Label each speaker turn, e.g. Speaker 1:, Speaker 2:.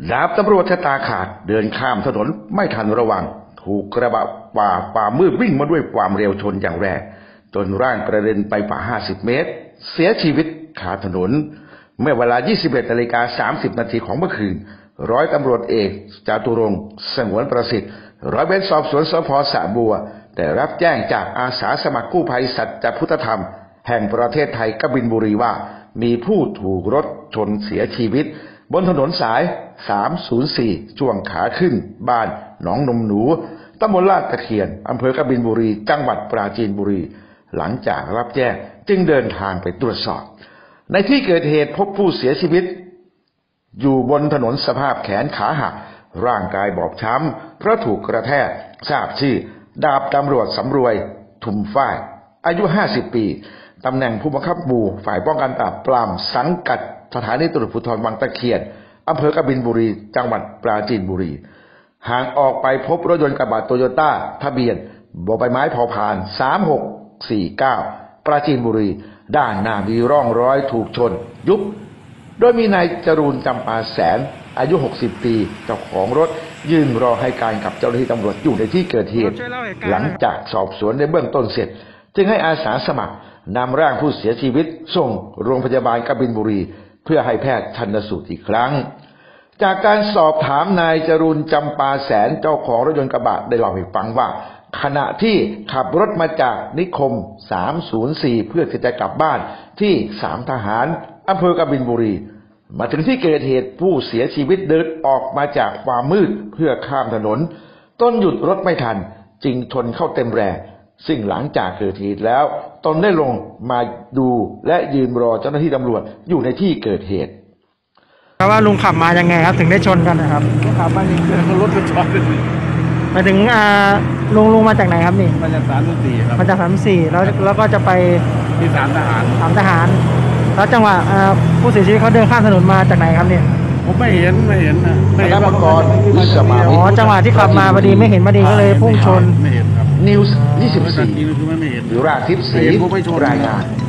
Speaker 1: ดาบตำรวจชะตาขาดเดินข้ามถนนไม่ทันระวังถูกกระบะป่ามืดวิ่งมาด้วยความเร็วชนอย่างแรงจนร่างกระเด็นไปกว่า50 เมตรเสียชีวิตคาถนนเมื่อเวลา 21:30 นาทีของเมื่อคืนร้อยตำรวจเอกจาตุรงค์สงวนประสิทธิ์ร้อยเวรสอบสวนสภ.สระบัวได้รับแจ้งจากอาสาสมัครกู้ภัยสัจพุทธธรรมแห่งประเทศไทยกบินบุรีว่ามีผู้ถูกรถชนเสียชีวิตบนถนนสาย304ช่วงขาขึ้นบ้านหนองนมหนูตำบลลาดตะเคียนอำเภอกบินบุรีจังหวัดปราจีนบุรีหลังจากรับแจ้งจึงเดินทางไปตรวจสอบในที่เกิดเหตุพบผู้เสียชีวิตอยู่บนถนนสภาพแขนขาหักร่างกายบอบช้ำเพราะถูกกระแทกทราบชื่อดาบตำรวจสำรวยทุมฝ้ายอายุ50 ปีตำแหน่งผู้บังคับหมู่ฝ่ายป้องกันปราบปรามสังกัดสถานีตำรวจภูธรวังตะเคียนอำเภอกบินบุรีจังหวัดปราจีนบุรีห่างออกไปพบรถยนต์กระบะโตโยต้าทะเบียนบใบไม้พพาน3649ปราจีนบุรีด้านหน้ามีร่องรอยถูกชนยุบโดยมีนายจรูนจำปาแสนอายุ60 ปีเจ้าของรถยืนรอให้การกับเจ้าหน้าที่ตำรวจอยู่ในที่เกิดเหตุหลังจากสอบสวนในเบื้องต้นเสร็จจึงให้อาสาสมัครนำร่างผู้เสียชีวิตส่งโรงพยาบาลกบินบุรีเพื่อให้แพทย์ชันสูตรอีกครั้งจากการสอบถามนายจรูนจำปาแสนเจ้าของรถยนต์กระบะได้เล่าให้ฟังว่าขณะที่ขับรถมาจากนิคม304เพื่อที่จะกลับบ้านที่3ทหารอำเภอกบินบุรีมาถึงที่เกิดเหตุผู้เสียชีวิตเดินออกมาจากความมืดเพื่อข้ามถนนตนหยุดรถไม่ทันจึงชนเข้าเต็มแรงซึ่งหลังจากเกิดเหตุแล้วตนได้ลงมาดูและยืนรอเจ้าหน้าที่ตำรวจอยู่ในที่เกิดเหตุ
Speaker 2: ว่าลุงขับมายังไงครับถึงได้ชนกันนะครับ
Speaker 3: ขับมานี่รถก็ชน
Speaker 2: หมายถึงลุงมาจากไหนครับนี่
Speaker 3: มาจาก304ครับ
Speaker 2: มาจาก304แล้วก็จะไป
Speaker 3: ที่3ทหาร
Speaker 2: แล้วจังหวะผู้เสียชีวิตเขาเดินข้ามถนนมาจากไหนครับเนี่ย
Speaker 3: ผมไม่เห็นนะ
Speaker 1: ไม่เห็นมาก่อน
Speaker 2: จังหวะที่ขับมาพอดีไม่เห็นพอดีก็เลยพุ่งชน
Speaker 3: ไม่เห็นครับ
Speaker 1: นิวส์24หรือราทิพย์ศรีรายงาน